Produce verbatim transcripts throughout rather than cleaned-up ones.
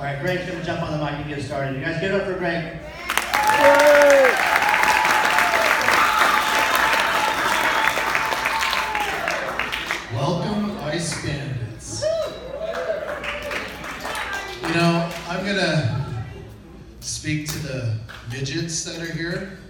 right, Greg's going to jump on the mic and get started. You guys get up for Greg. Welcome, Ice Bandits. You know, I'm going to speak to the midgets that are here.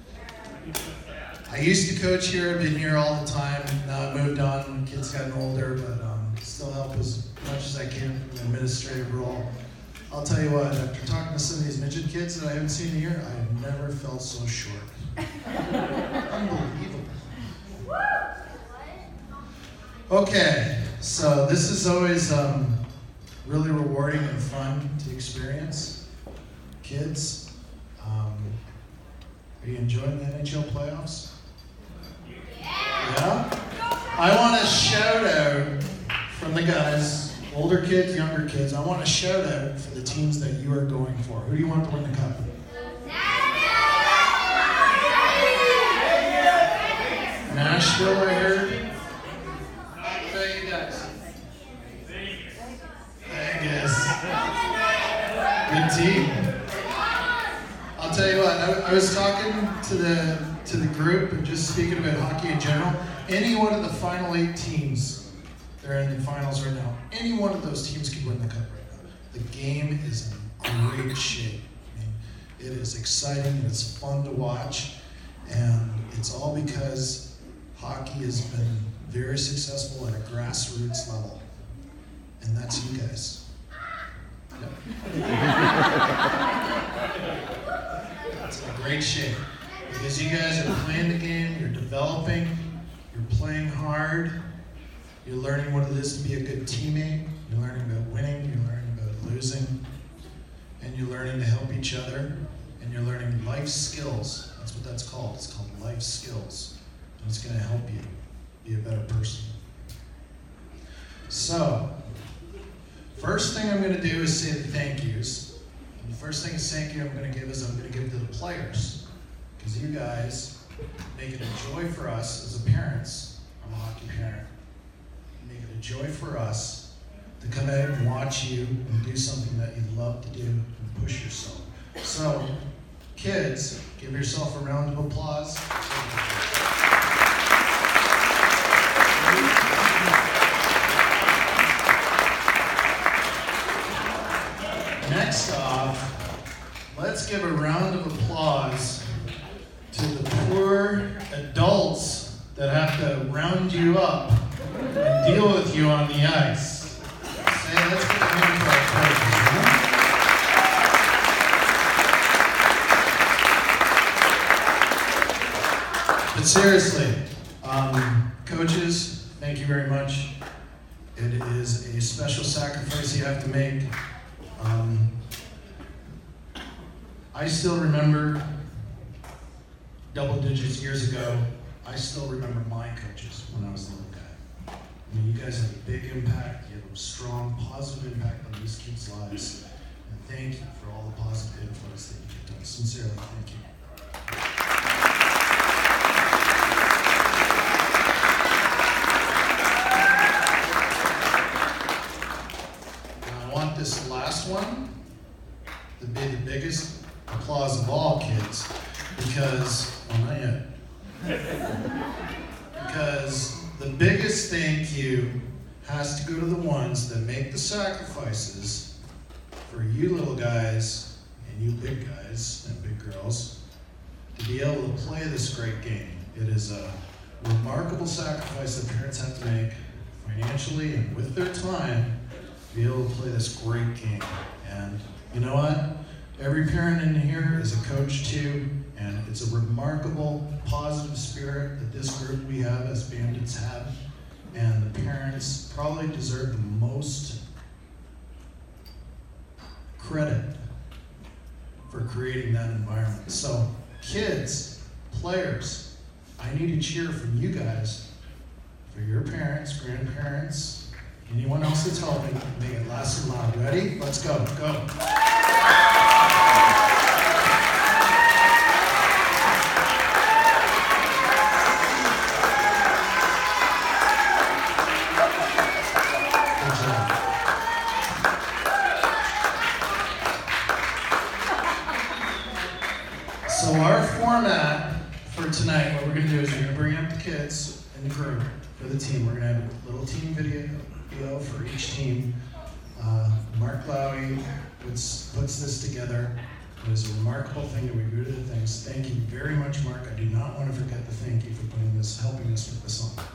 I used to coach here, I've been here all the time. Now I moved on, kids gotten older, but um, still help as much as I can from the administrative role. I'll tell you what, after talking to some of these midget kids that I haven't seen in a year, I have never felt so short. Unbelievable. Okay, so this is always um, really rewarding and fun to experience. Kids, um, are you enjoying the N H L playoffs? Yeah? I want a shout out from the guys, older kids, younger kids. I want a shout out for the teams that you are going for. Who do you want to win the cup? Nashville, I heard. How about you guys? Vegas. Good team. I'll tell you what, I, I was talking to the to the group and just speaking about hockey in general. Any one of the final eight teams that are in the finals right now, any one of those teams could win the cup right now. The game is in great shape. I mean, it is exciting and it's fun to watch, and it's all because hockey has been very successful at a grassroots level, and that's you guys. Yep. It's in great shape because you guys are playing the game, you're developing, you're playing hard, you're learning what it is to be a good teammate, you're learning about winning, you're learning about losing, and you're learning to help each other, and you're learning life skills. That's what that's called. It's called life skills, and it's going to help you be a better person. So, first thing I'm going to do is say the thank yous. And the first thing is thank you I'm going to give is I'm going to give to the players. Because you guys make it a joy for us as a parents. I'm a hockey parent. Make it a joy for us to come out and watch you and do something that you love to do and push yourself. So, kids, give yourself a round of applause. Next off, let's give a round of applause to the poor adults that have to round you up and deal with you on the ice. Say, let's put them in for our coaches, huh? But seriously, um, coaches, thank you very much. It is a special sacrifice you have to make. Um, I still remember double digits years ago. I still remember my coaches when I was a little guy. I mean, you guys have a big impact. You have a strong, positive impact on these kids' lives. And thank you for all the positive influence that you give to us. Sincerely, thank you. Now, I want this last one to be the biggest applause of all, kids, because, well, not yet. Because the biggest thank you has to go to the ones that make the sacrifices for you little guys and you big guys and big girls to be able to play this great game. It is a remarkable sacrifice that parents have to make financially and with their time to be able to play this great game. And you know what? Every parent in here is a coach too, and it's a remarkable, positive spirit that this group we have as Bandits have, and the parents probably deserve the most credit for creating that environment. So, kids, players, I need a cheer from you guys for your parents, grandparents, anyone else that's helping, make it last and loud. Ready? Let's go, go. for, for the team. We're gonna have a little team video, video for each team. Uh, Mark Lowy puts, puts this together. It was a remarkable thing that we grew to the things. Thank you very much, Mark. I do not want to forget to thank you for putting this, helping us with this song.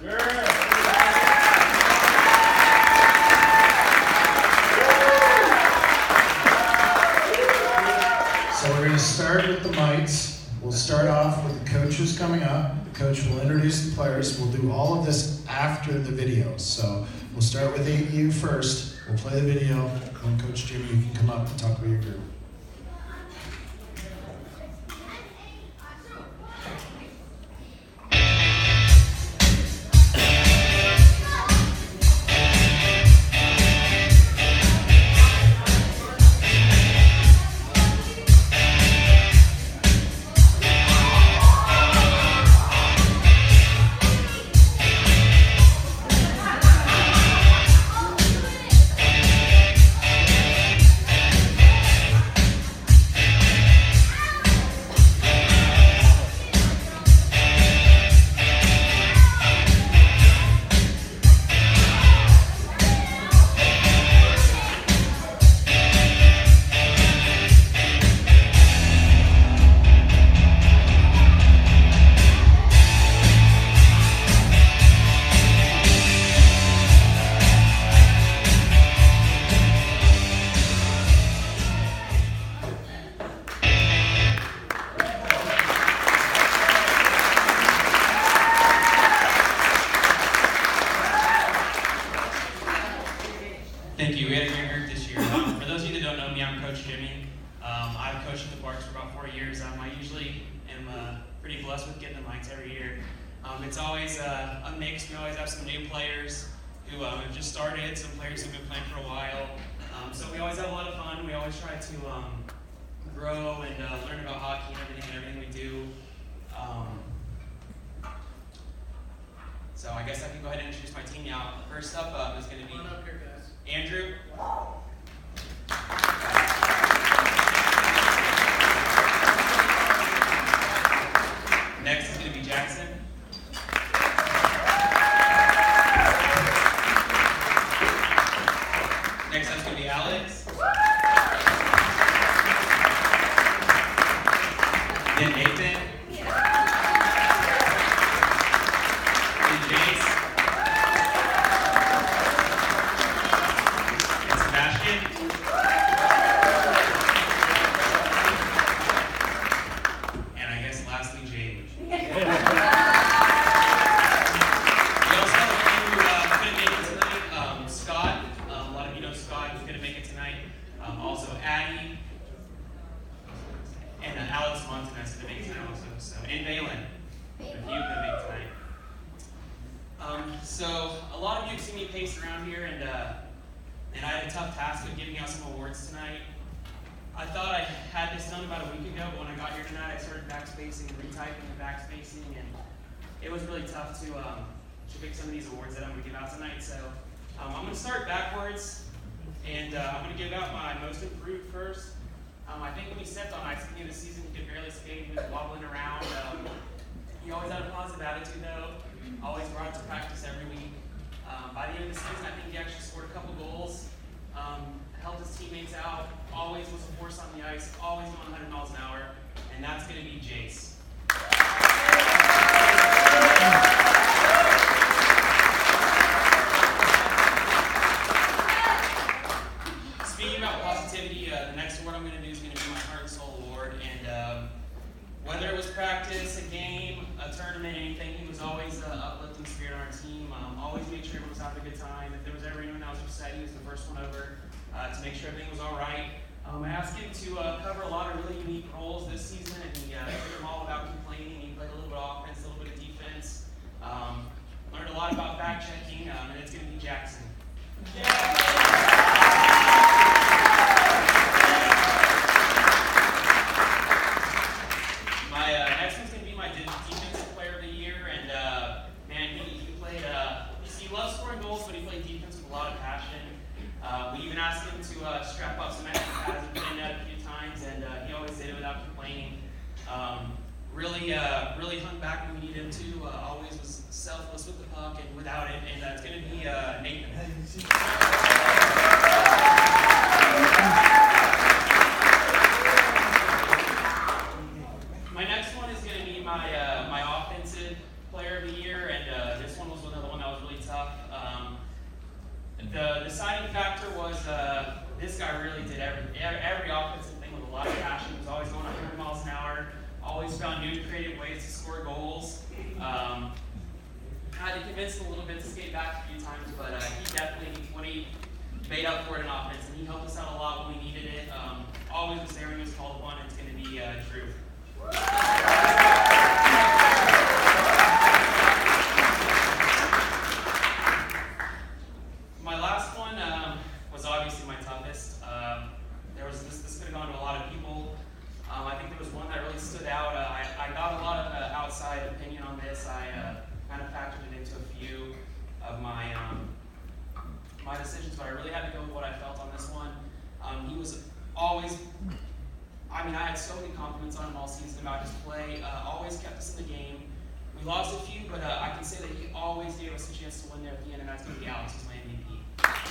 So we're going to start with the mites. We'll start off with the coaches coming up. The coach will introduce the players. We'll do all of this after the videos. So we'll start with eight U first. We'll play the video. And Coach Jimmy, you can come up and talk about your group. Thank you. We had a great group this year. Um, for those of you that don't know me, I'm Coach Jimmy. Um, I've coached at the Parks for about four years. Um, I usually am uh, pretty blessed with getting the mics every year. Um, it's always uh, a mix. We always have some new players who um, have just started, some players who've been playing for a while. Um, so we always have a lot of fun. We always try to um, grow and uh, learn about hockey and everything and everything we do. Um, so I guess I can go ahead and introduce my team now. First up uh, is going to be Andrew. Next is going to be Jackson. Next up is going to be Alex. Then Nathan. Then Jace. And Sebastian. And I guess lastly, Jaden. We also have a few who uh, couldn't make it tonight. Um, Scott. Um, a lot of you know Scott. He's going to make it tonight. Um, also Addie. And uh, Alex Montanez is going to make it tonight also. So, and Valen. A few going to make it tonight. Um, so a lot of you have seen me pace around here, and uh, and I had a tough task of giving out some awards tonight. I thought I had this done about a week ago, but when I got here tonight, I started backspacing and retyping and backspacing, and it was really tough to um, to pick some of these awards that I'm going to give out tonight. So um, I'm going to start backwards, and uh, I'm going to give out my most improved first. Um, I think when he stepped on ice at the end of the season, he could barely skate. He was wobbling around. Um, he always had a positive attitude, though. Always brought it to practice every week. Um, by the end of the season, I think he actually scored a couple goals. Um, helped his teammates out. Always was a force on the ice. Always going one hundred miles an hour. And that's going to be Jace. Speaking about positivity, uh, the next award I'm going to do is going to be my Heart and Soul Award. And um, whether it was practice, a game, a tournament, anything, he was always an uplifting spirit on our team. Um, always made sure everyone was having a good time. If there was ever anyone that was upset, he was the first one over uh, to make sure everything was all right. Um, I asked him to uh, cover a lot of really unique roles this season, and he uh, took them all about complaining. He played a little bit of offense, a little bit of defense. Um, learned a lot about back checking, um, and it's going to be Jackson. My uh, next one's going to be my de- defensive player of the year, and uh, man, he, he played. Uh, he loves scoring goals, but he played defense with a lot of passion. Uh, we even asked him to uh, strap up some extra pads and put in that a few times, and uh, he always did it without complaining. Um, really, uh, really hung back when we needed him to. Uh, always was selfless with the puck and without it. And uh, it's going to be uh, Nathan. My next one is going to be my uh, my offensive player of the year, and uh, this one was another one that was really tough. Um, the deciding factor was uh, this guy really did every every offensive thing with a lot of passion. He was always going one hundred miles an hour. Always found new creative ways to score goals. Um, had to convince him a little bit to skate back a few times, but uh, he definitely, when he made up for it in offense, and he helped us out a lot when we needed it. Um, always was there when he was called upon. It's going to be uh, Drew. My last one um, was obviously my toughest. Um, there was this. This could have gone to a lot of people. Um, I think there was one that really stood out. Uh, I, I got a lot of uh, outside opinion on this. I uh, kind of factored it into a few of my um, my decisions, but I really had to go with what I felt on this one. Um, he was always, I mean, I had so many compliments on him all season about his play. Uh, always kept us in the game. We lost a few, but uh, I can say that he always gave us a chance to win there at the end, and that's going to be Alex, who's my M V P.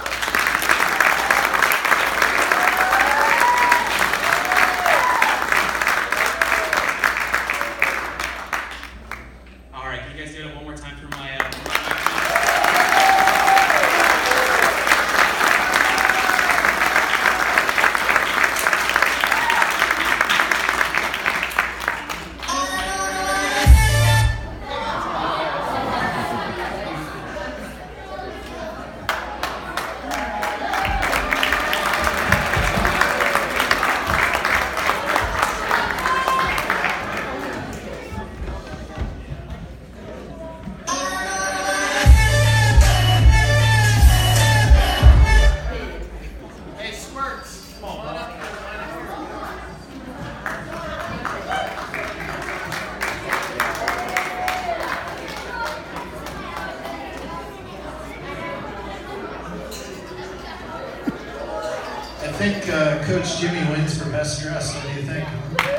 I think uh, Coach Jimmy wins for best dressed. What do you think?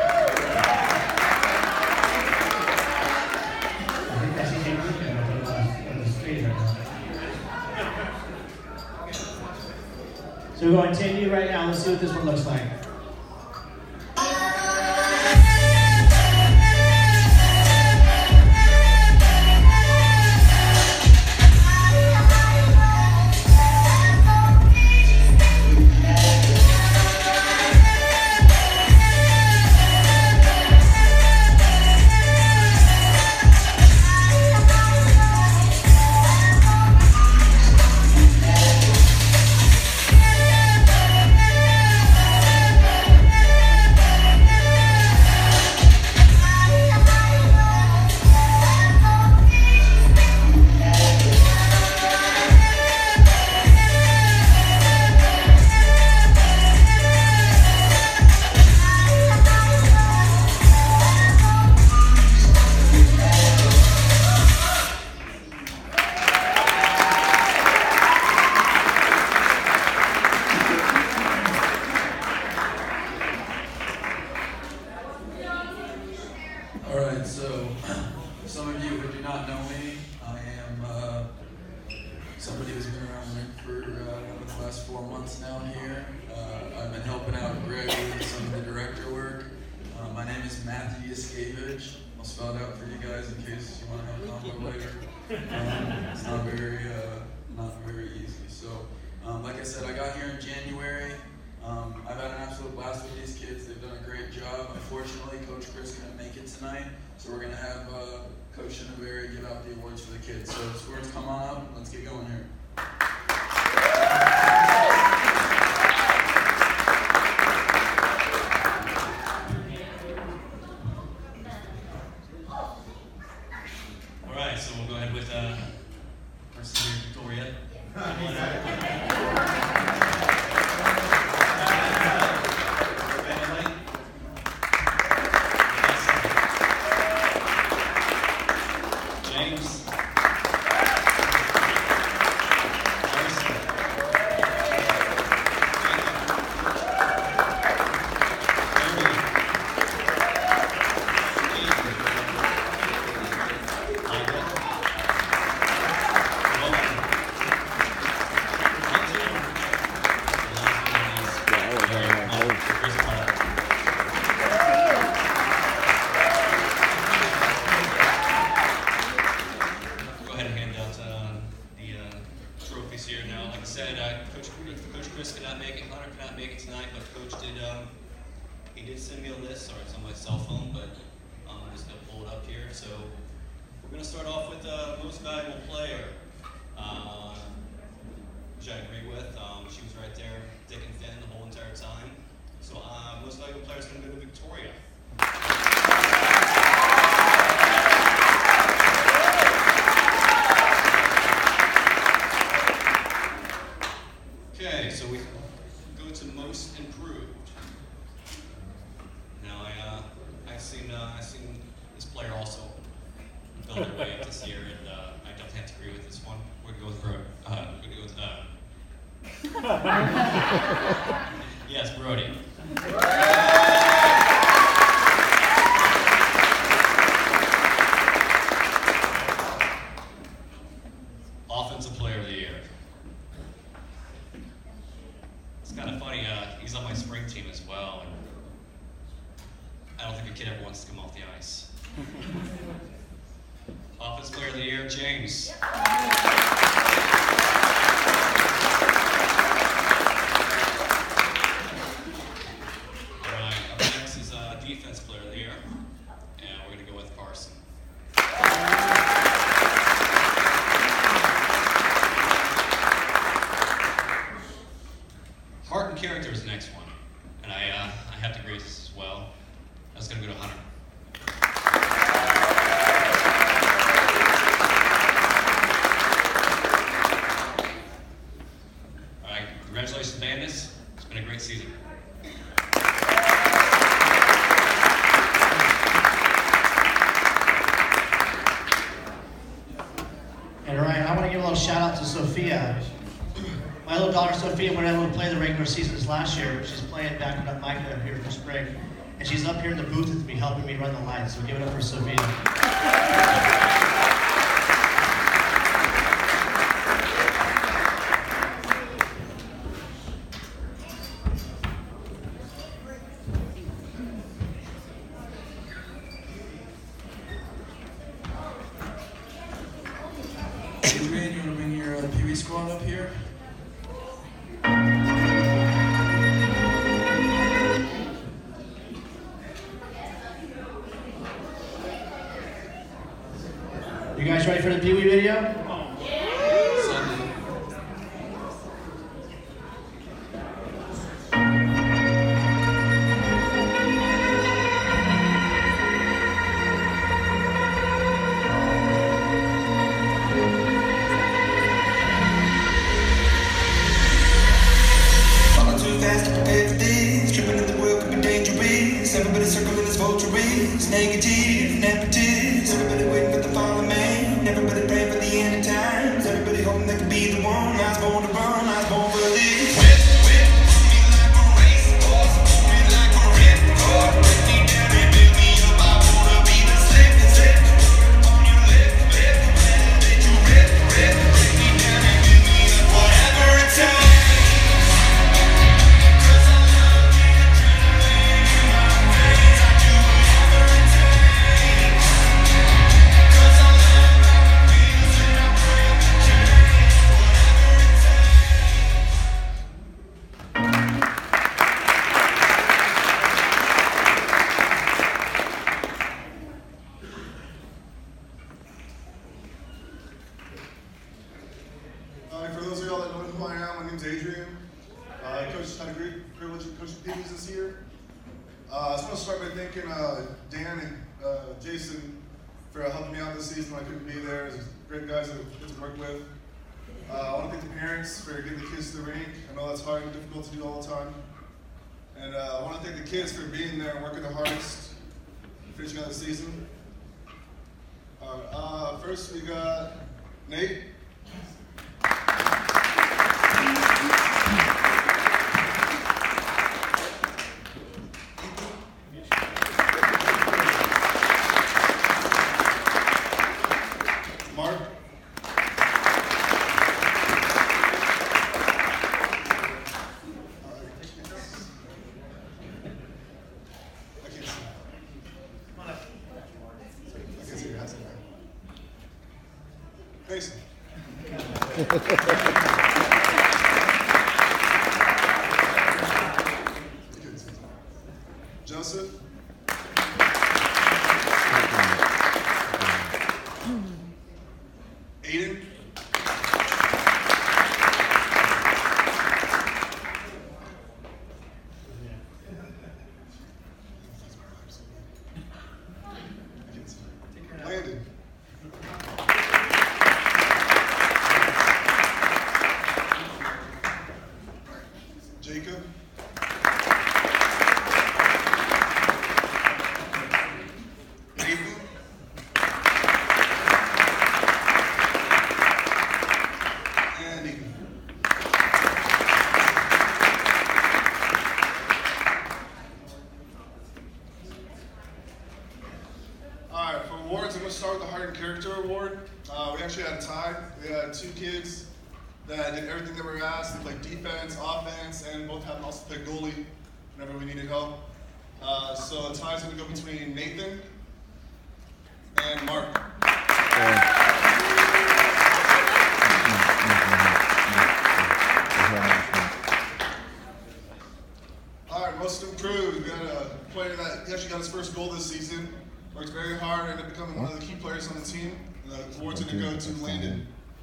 I think that's easy to look at on the street right now. So we're going ten U right now. Let's see what this one looks like. Alright, so some of you who do not know me, I am uh, somebody who's been around Link for uh, the last four months now here. Uh, I've been helping out Greg with some of the director work. Uh, my name is Matthew Yaskevich. I'll spell it out for you guys in case you want to have a combo later. Um, it's not very, uh, not very easy. So, um, like I said, I got here in January. Um, I've had an absolute blast with these kids. They've done a great job. Unfortunately, Coach Chris couldn't make it tonight, so we're going to have uh, Coach Shinaberry give out the awards for the kids. So, Squirts, come on up. Let's get going here. All right, so we'll go ahead with uh, our senior Victoria. James. Harrison. You know, like I said, uh, Coach Coach Chris could not make it, Hunter could not make it tonight, but Coach did. Um, he did send me a list. Sorry, it's on my cell phone, but um, I'm just gonna pull it up here. So we're gonna start off with uh, most valuable player, uh, which I agree with. Um, she was right there, thick and thin, the whole entire time. So uh, most valuable player is gonna go to Victoria. Okay, so we go to most improved. Now I uh, I seen uh, I seen this player also build their way up this year, and uh, I don't have to agree with this one. We're gonna go with Brody. Uh, we're gonna go with uh, yes, Brody. Offensive player of the year. It's kind of funny, uh, he's on my spring team as well, and I don't think a kid ever wants to come off the ice. Offensive player of the year, James. Alright, up next is uh, defense player of the year, and we're going to go with Carson. Heart and character is the next one, and I uh, I have to agree with this as well. That's going to go to Hunter. All right, congratulations, Bandits. It's been a great season. And Ryan, I want to give a little shout out to Sophia. My little daughter Sophia went able to play the regular seasons last year. She's playing backing up Micah here for spring. And she's up here in the booth with me, helping me run the lines. So give it up for Sophia. Adrian, you want to bring your uh, Pee Wee squad up here? You guys ready for the Pee Wee video? Sunday. Falling too fast to prepare for this. Tripping in the world could be dangerous. Everybody circling as vultures. Negative, nepotist. Everybody waiting for the fallen man. Everybody praying for the end of times. Everybody hoping they could be the one. I was born to run. I was born for this. Whip, whip, me like a racehorse. Me like a ripcord. Break me down and build me up. I wanna be the slip, slip on your lip, lip. Did you rip, rip? Break me down and build me up. Whatever it takes. Uh, for those of y'all that don't know who I am, my name's Adrian. Uh, I coached, had a great privilege of coaching Pee Wees this year. Uh, I just want to start by thanking uh, Dan and uh, Jason for helping me out this season when I couldn't be there. They're great guys that I get to work with. Uh, I want to thank the parents for getting the kids to the rink. I know that's hard and difficult to do all the time. And uh, I want to thank the kids for being there and working the hardest, finishing out the season. All right, uh, first we got Nate. Mark. I can't see. Come on up. I can see your hands in there. Mason. did everything that we were asked. They played defense, offense, and both happened also to play goalie whenever we needed help. Uh, so the tie's going to go between Nathan and Mark. All right, most improved. We got a player that he actually got his first goal this season. Worked very hard, ended up becoming one of the key players on the team. And the award's going to go to Landon.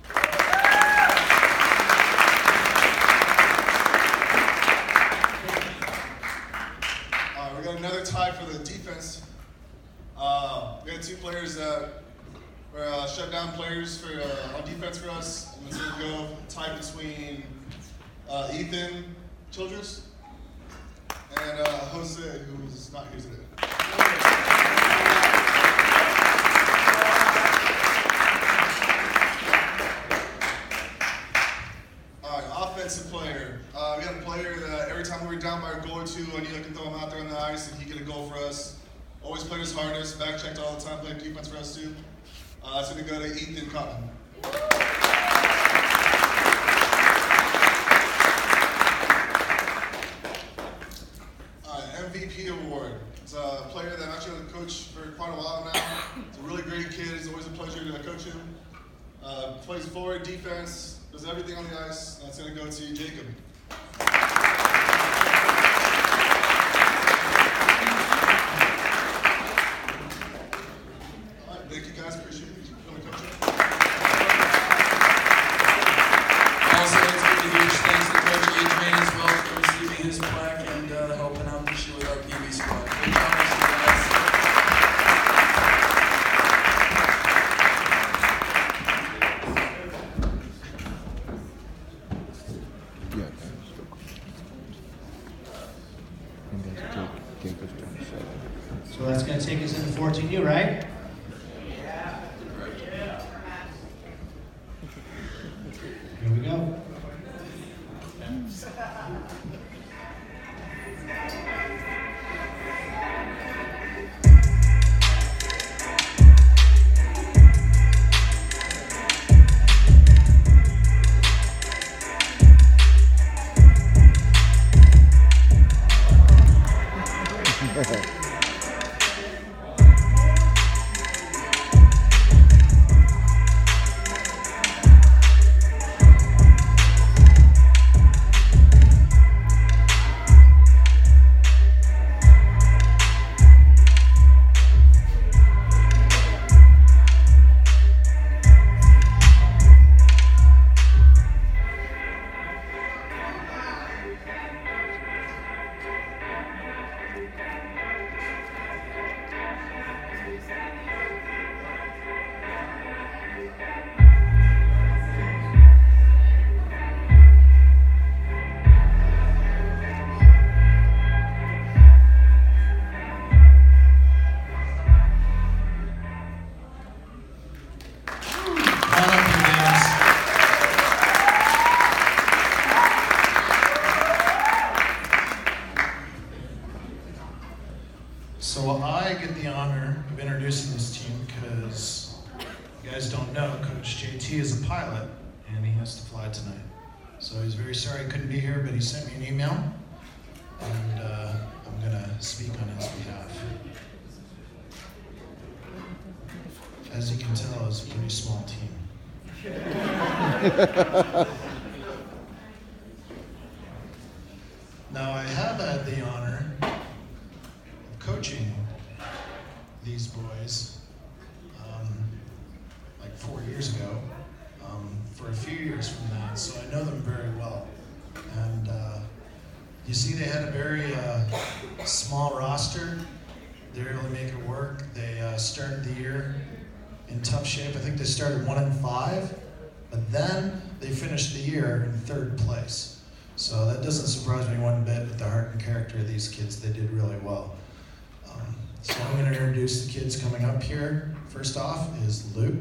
Uh, we got another tie for the defense. Uh, we had two players that were uh, shut down players for uh, on defense for us. And it's going to go tie between uh, Ethan Childress and uh, Jose, who is not here today. All right, offensive player. Uh, we got a player that every time we were down by a goal or two, I knew I could throw him out there on the ice and he'd get a goal for us. Always played his hardest, back checked all the time, played defense for us too. Uh, it's going to go to Ethan Cotton. M V P award. It's a player that I've actually coached for quite a while now. He's a really great kid. It's always a pleasure to coach him. Uh, plays forward, defense, does everything on the ice. That's going to go to Jacob. All right, thank you guys. Appreciate it. Coming to coach him. Also, let's give a huge thanks to Coach Adrian as well for receiving his plaque and uh, helping out this year with our P B squad. Good job, Mister Guys. So that's going to take us into fourteen U, right? Here we go. So I get the honor of introducing this team because you guys don't know, Coach J T is a pilot and he has to fly tonight. So he's very sorry he couldn't be here, but he sent me an email and uh, I'm gonna speak on his behalf. As you can tell, it's a pretty small team. Now I have had the honor coaching these boys um, like four years ago, um, for a few years from that, so I know them very well. And uh, you see they had a very uh, small roster. They were able to make it work. They uh, started the year in tough shape. I think they started one and five, but then they finished the year in third place. So that doesn't surprise me one bit with the heart and character of these kids. They did really well. Um, so I'm going to introduce the kids coming up here. First off is Luke.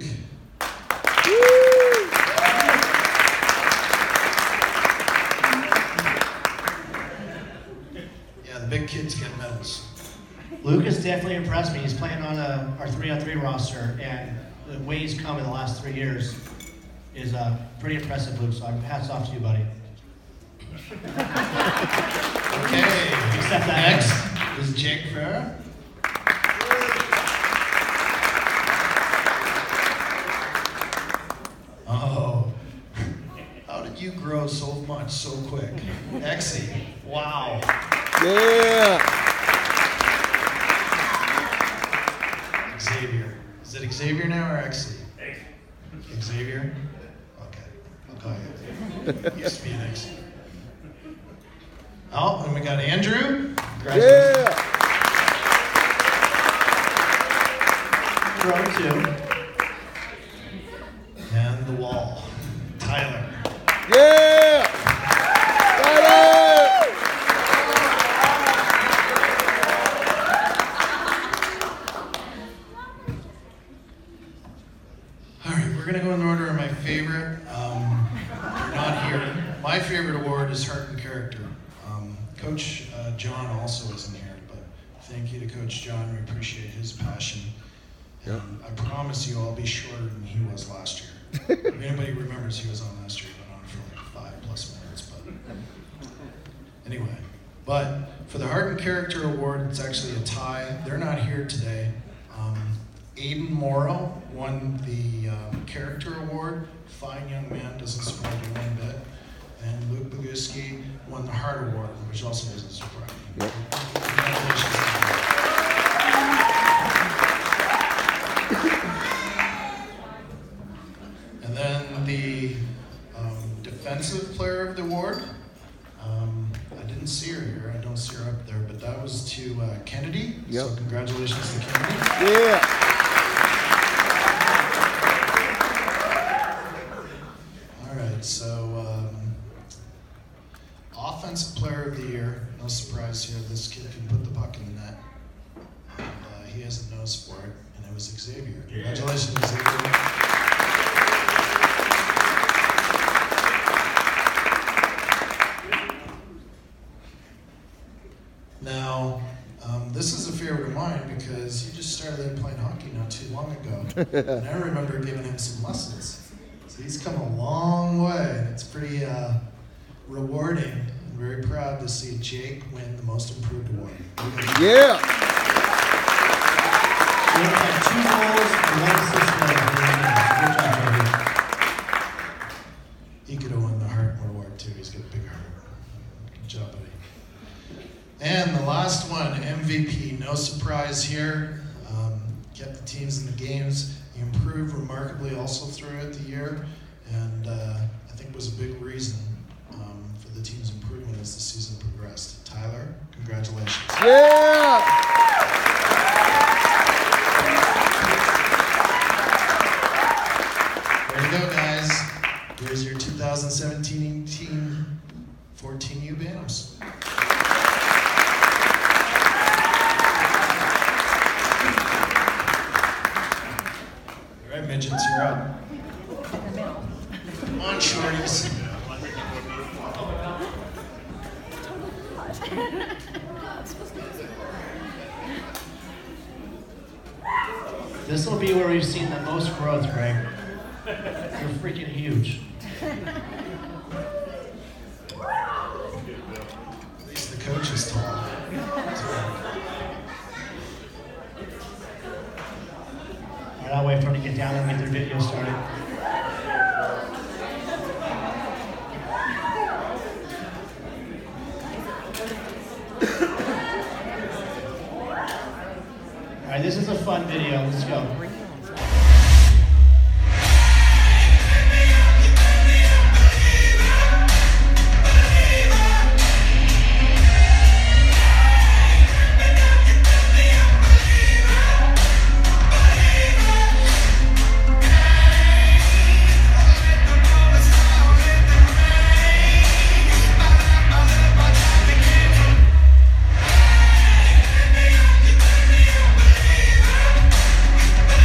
Yeah, the big kids get medals. Luke has definitely impressed me. He's playing on a, our three on three roster, and the way he's come in the last three years is uh, pretty impressive, Luke, so I'm hats off to you, buddy. Okay, Accept that. next is Jake Ferrer. Oh, how did you grow so much so quick? Exy, wow. Yeah. Xavier. Is it Xavier now or Exy? Xavier? Okay, I'll call you. Used to be an Exy. Oh, and we got Andrew. Yeah. Throw two. And the wall. Tyler. Yeah. Tyler. All right, we're gonna go in the order of my favorite. Um, they're not here. My favorite award is Heart and Character. Um, Coach uh, John also isn't here, but thank you to Coach John. We appreciate his passion. Yep. And I promise you I'll be shorter than he was last year. If anybody remembers, he was on last year, he went on for like five plus minutes. But anyway, but for the Heart and Character Award, it's actually a tie. They're not here today. Um, Aiden Morrow won the um, Character Award. Fine young man, doesn't surprise me one bit. And Luke Boguski won the Heart Award, which also doesn't surprise me. Yep. Congratulations. And then the um, Defensive Player of the Award. Um, I didn't see her here. I don't see her up there, but that was to uh, Kennedy. Yep. So congratulations to Kennedy. Yeah. All right, so um, Offensive Player of the Year. No surprise here. This kid can put the puck in the net. And uh, he has a nose for it, and it was Xavier. Congratulations, Xavier. Now, um, this is a favorite of mine because he just started playing hockey not too long ago. And I remember giving him some lessons. So he's come a long way, and it's pretty uh, rewarding and very proud to see Jake win the Most Improved Award. Yeah. Luke had two goals and one assist in the game. Good job, buddy. He could have won the Hart Award too. He's got a big heart. Good job, buddy. And the last one, M V P. No surprise here. Um, kept the teams in the games. He improved remarkably also throughout the year, and uh, I think was a big reason um, for the team's improvement as the season progressed. Tyler, congratulations. Yeah. Way to go, guys. Here's your two thousand seventeen eighteen fourteen U Bantams. All right, midgets, you're up. Come on, shorties. This will be where we've seen the most growth, Greg. You're freaking huge. At least the coach is tall. All right, I'll wait for them to get down and get their video started. All right, this is a fun video. Let's go. Believe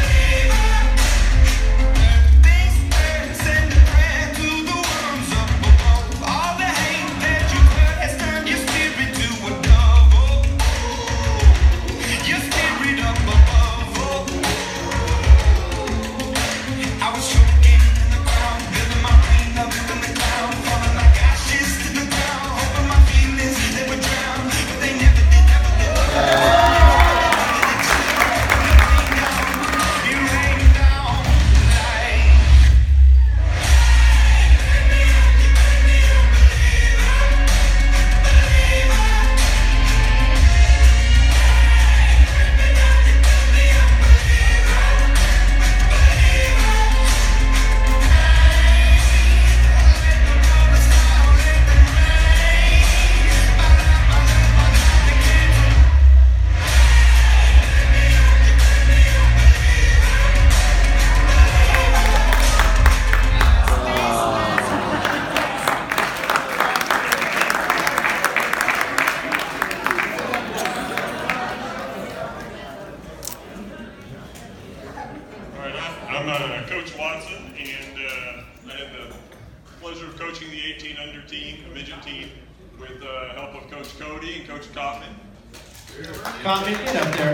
team, a midget team, with the help of Coach Cody and Coach Kaufman. Kaufman, get up there.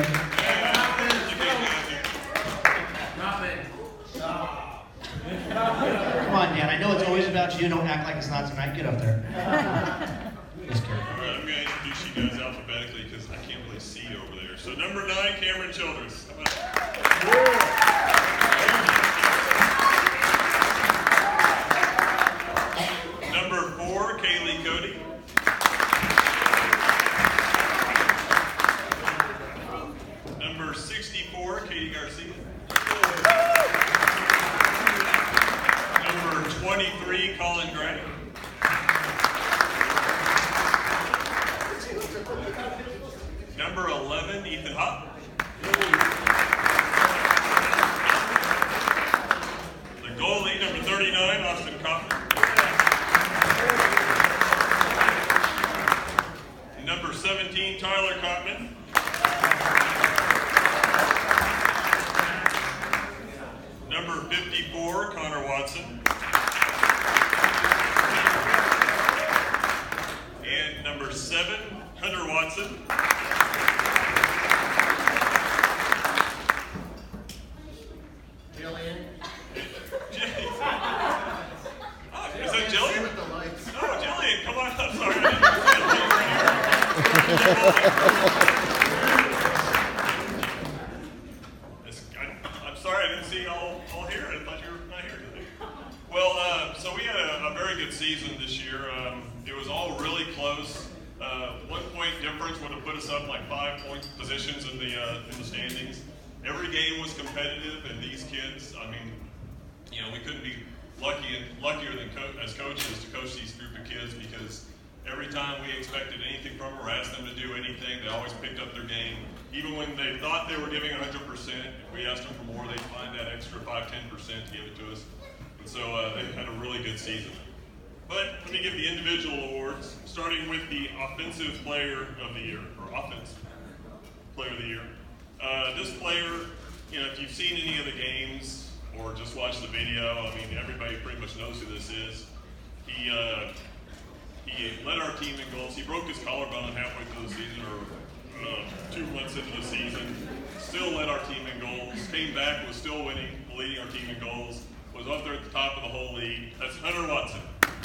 Come on, Dan. I know it's always about you. Don't act like it's not tonight. Get up there. Just kidding. All right, I'm going to introduce you guys alphabetically because I can't really see over there. So number nine, Cameron Childress. How about Number four, Kaylee Cody. Number sixty-four, Katie Garcia. Number twenty-three, Colin Gray. Number eleven, Ethan Hopp. The goalie, number thirty-nine, Austin Kaufman. Number seventeen, Tyler Kaufman. Number fifty-four, Connor Watson. And number seven, Hunter Watson. Jillian. Oh, is that Jillian? With the lights. Oh, Jillian, come on up. Sorry, I didn't see you right here. I'm sorry, I didn't see you all, all here. I thought you were not here today. Well, uh, so we had a, a very good season this year. Um, it was all really close. Uh, one point difference would have put us up like five point positions in the uh, in the standings. Every game was competitive, and these kids, I mean, you know, we couldn't be lucky and luckier than co- as coaches to coach these group of kids because every time we expected anything from them or asked them to do anything, they always picked up their game. Even when they thought they were giving one hundred percent, if we asked them for more, they'd find that extra five, ten percent to give it to us. And so uh, they had a really good season. But let me give the individual awards, starting with the Offensive Player of the Year, or Offense Player of the Year. Uh, this player, you know, if you've seen any of the games or just watched the video, I mean, everybody pretty much knows who this is. He uh, he led our team in goals. He broke his collarbone halfway through the season, or uh, two months into the season. Still led our team in goals. Came back, was still winning, leading our team in goals. Was up there at the top of the whole league. That's Hunter Watson.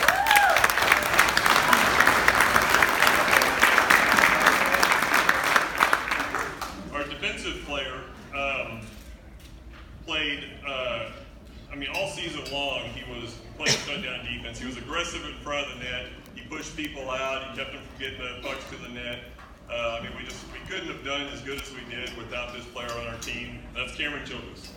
Our defensive player um, played, uh, I mean, all season long, he was playing shutdown defense. He was aggressive in front of the net. He pushed people out. He kept them from getting the pucks to the net. Uh, I mean, we just we couldn't have done as good as we did without this player on our team. That's Cameron Childress.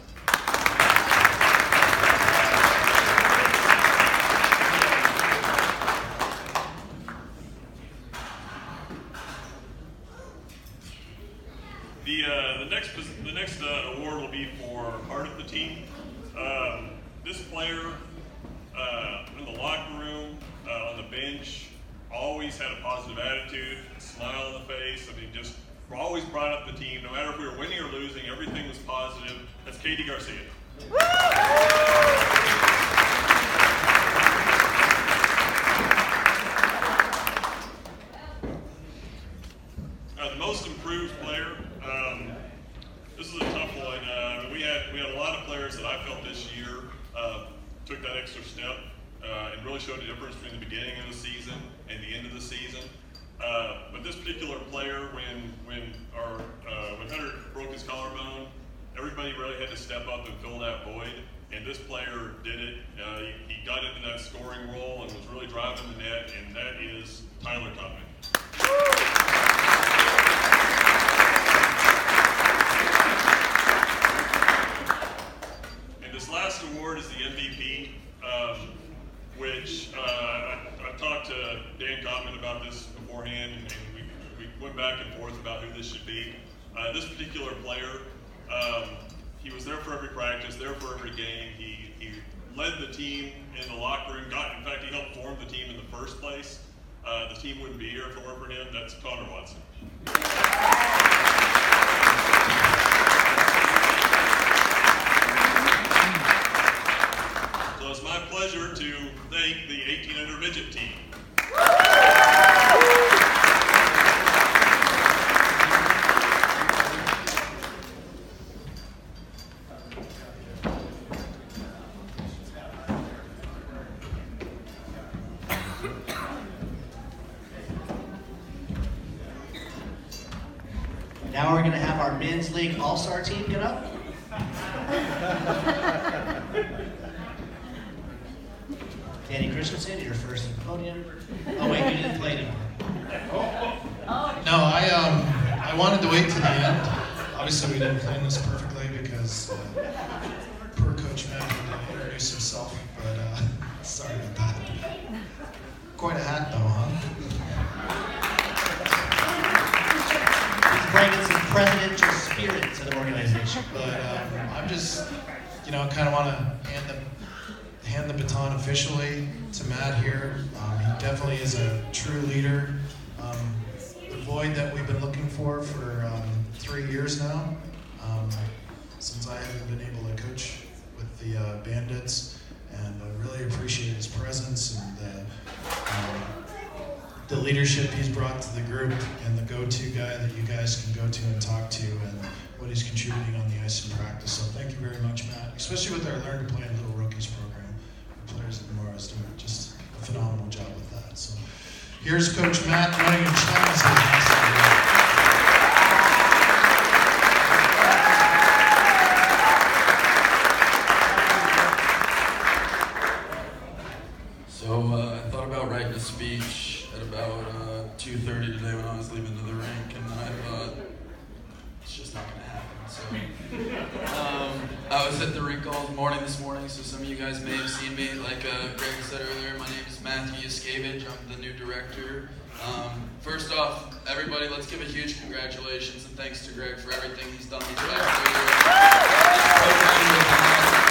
The uh, the next the next uh, award will be for heart of the team. Um, this player uh, in the locker room, uh, on the bench, always had a positive attitude, a smile on the face. I mean, just always brought up the team. No matter if we were winning or losing, everything was positive. That's Katie Garcia. Uh, the most improved player. Um, this is a tough one. Uh, we had we had a lot of players that I felt this year uh, took that extra step uh, and really showed the difference between the beginning of the season and the end of the season. Uh, but this particular player, when when our uh, when Hunter broke his collarbone, everybody really had to step up and fill that void. And this player did it. Uh, he, he got into that scoring role and was really driving the net. And that is Tyler Kaufman. And this last award is the M V P, um, which uh, I, I talked to Dan Kaufman about this beforehand, and we, we went back and forth about who this should be. Uh, this particular player, um, he was there for every practice, there for every game. He, he led the team in the locker room. Got, in fact, he helped form the team in the first place. Uh, the team wouldn't be here if it weren't for him. That's Connor Watson. So it's my pleasure to thank the eighteen under midget team. now we're going to have our men's league all-star team get up. Danny Christensen, you're first at the podium. Oh wait, you didn't play anymore. No, I um, I wanted to wait to the end. Obviously, we didn't plan this perfectly because uh, poor Coach Matt had to introduce himself, but uh, sorry about that. Quite a hat, though, huh? He's bringing some presidential spirit to the organization. But um, I'm just, you know, kind of want to hand the hand the baton officially to Matt here. Um, he definitely is a true leader. Um, the void that we've been looking for for um, three years now, um, since I haven't been able to coach with the uh, Bandits, and I really appreciate his presence and the, um, the leadership he's brought to the group, and the go-to guy that you guys can go to and talk to, and what he's contributing on the ice in practice. So thank you very much, Matt, especially with our Learn to Play in Little Rookies program. The players at Memorial is doing just a phenomenal job with that. So here's Coach Matt running in China. So uh, I thought about writing a speech at about uh, two thirty today when I was leaving to the rink, and then I thought, it's just not going to happen. So um, I was at the rink all morning this morning, so some of you guys may have seen me. Like uh, Greg said earlier, my name is Matthew Yaskevich. I'm the new director. Um, first off, everybody, let's give a huge congratulations and thanks to Greg for everything he's done these last three years. This program with the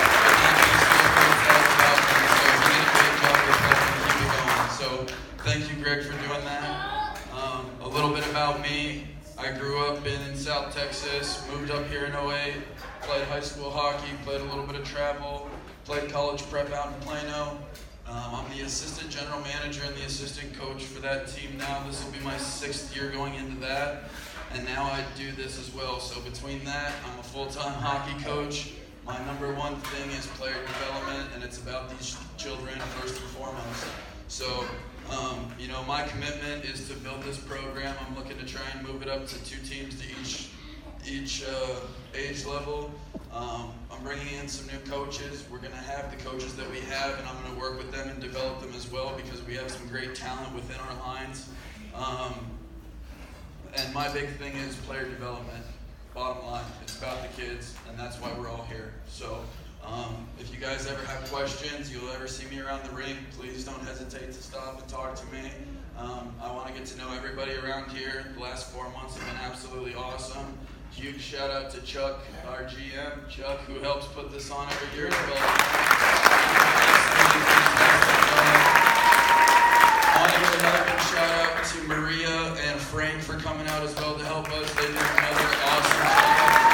So thank you, Greg, for doing that. Um, a little bit about me. I grew up in South Texas, moved up here in oh eight, played high school hockey, played a little bit of travel, played college prep out in Plano. Um, I'm the assistant general manager and the assistant coach for that team now. This will be my sixth year going into that. And now I do this as well. So between that, I'm a full-time hockey coach. My number one thing is player development, and it's about these children first and foremost. So, um, you know, my commitment is to build this program. I'm looking to try and move it up to two teams to each each uh, age level. Um, I'm bringing in some new coaches. We're going to have the coaches that we have, and I'm going to work with them and develop them as well because we have some great talent within our lines. Um, and my big thing is player development. Bottom line, it's about the kids, and that's why we're all here. So. Um, if you guys ever have questions, you'll ever see me around the rink, please don't hesitate to stop and talk to me. Um, I want to get to know everybody around here. The last four months have been absolutely awesome. Huge shout out to Chuck, our G M, Chuck, who helps put this on every year as well. I want to give another big shout out to Maria and Frank for coming out as well to help us. They did another awesome job.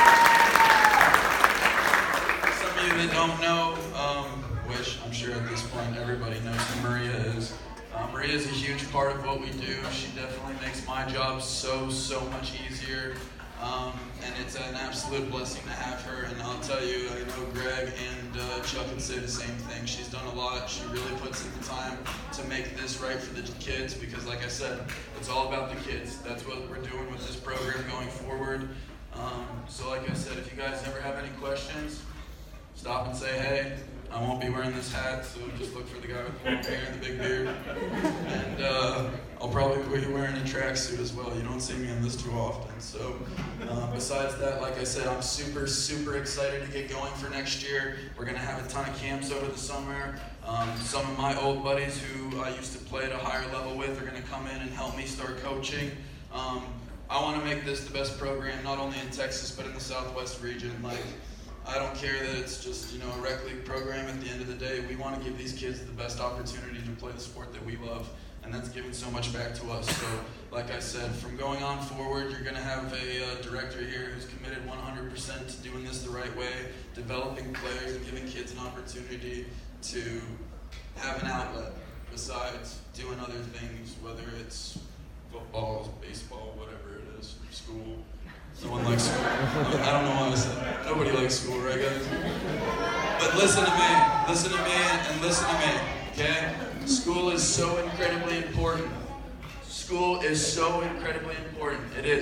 That don't know, um, which I'm sure at this point everybody knows who Maria is. Uh, Maria is a huge part of what we do. She definitely makes my job so, so much easier. Um, and it's an absolute blessing to have her. And I'll tell you, I know Greg and uh, Chuck would say the same thing. She's done a lot. She really puts in the time to make this right for the kids because, like I said, it's all about the kids. That's what we're doing with this program going forward. Um, so like I said, if you guys ever have any questions, stop and say hey. I won't be wearing this hat, so just look for the guy with the long hair and the big beard. And uh, I'll probably be wearing a tracksuit as well. You don't see me in this too often. So uh, besides that, like I said, I'm super, super excited to get going for next year. We're going to have a ton of camps over the summer. Um, some of my old buddies who I used to play at a higher level with are going to come in and help me start coaching. Um, I want to make this the best program, not only in Texas, but in the Southwest region. Like, I don't care that it's just, you know, a rec league program. At the end of the day, we want to give these kids the best opportunity to play the sport that we love, and that's giving so much back to us. So, like I said, from going on forward, you're going to have a uh, director here who's committed one hundred percent to doing this the right way, developing players and giving kids an opportunity to have an outlet besides doing other things, whether it's football, baseball, whatever it is, school. No one likes school. I don't know why I said that. Nobody likes school, right, guys? But listen to me. Listen to me and listen to me, okay? School is so incredibly important. School is so incredibly important. It is.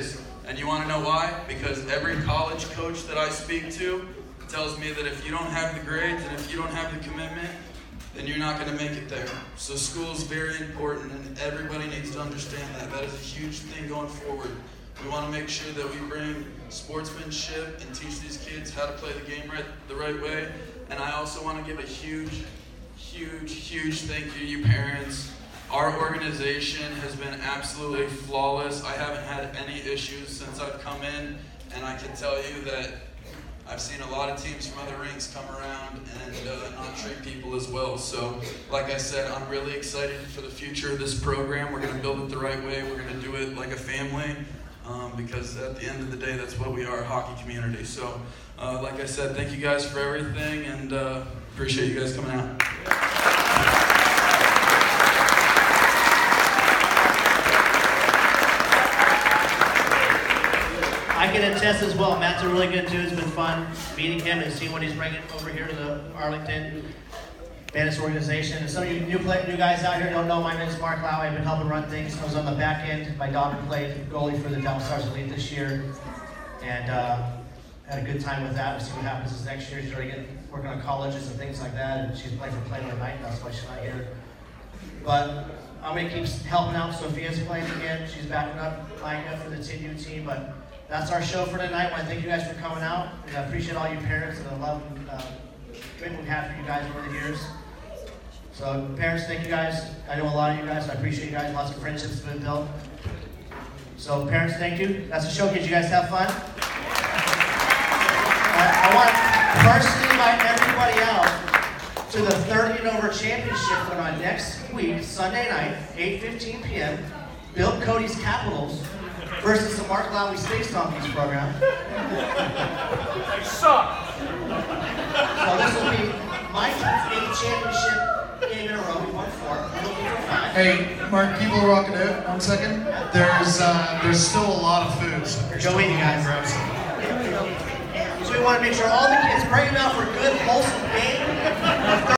And you want to know why? Because every college coach that I speak to tells me that if you don't have the grades and if you don't have the commitment, then you're not going to make it there. So school is very important, and everybody needs to understand that. That is a huge thing going forward. We want to make sure that we bring sportsmanship and teach these kids how to play the game right, the right way. And I also want to give a huge, huge, huge thank you to you parents. Our organization has been absolutely flawless. I haven't had any issues since I've come in, and I can tell you that I've seen a lot of teams from other rinks come around and uh, not treat people as well. So, like I said, I'm really excited for the future of this program. We're going to build it the right way. We're going to do it like a family, um, because at the end of the day, that's what we are, a hockey community. So, uh, like I said, thank you guys for everything, and uh, appreciate you guys coming out. I can attest as well. Matt's a really good dude. It's been fun meeting him and seeing what he's bringing over here to the Arlington Bandits organization. And some of you new, play, new guys out here don't know, my name is Mark Lau. I've been helping run things. I was on the back end. My daughter played goalie for the Dallas Stars Elite this year, and uh, had a good time with that. We'll see what happens this next year. She's already getting, working on colleges and things like that, and she's playing for Plano tonight. That's why she's not here. But I'm going to keep helping out. Sophia's playing again. She's backing up Micah for the T U team, but that's our show for tonight. I want to thank you guys for coming out. And I appreciate all you parents and the love and uh, commitment we've had for you guys over the years. So parents, thank you guys. I know a lot of you guys, so I appreciate you guys. Lots of friendships have been built. So parents, thank you. That's the show. Kids, you guys have fun. Uh, I want to personally invite everybody out to the thirty and over championship going on next week, Sunday night, eight fifteen p m Bill Cody's Capitals versus the Mark Lowry Space Donkeys program. They suck. So this will be my eighth championship game in a row. We won four. We're looking for five. Hey, Mark, keep on rocking out. One second. There's uh, there's still a lot of food. So Go still eat, you guys. grab some. So we want to make sure all the kids bring them out for a good, wholesome game.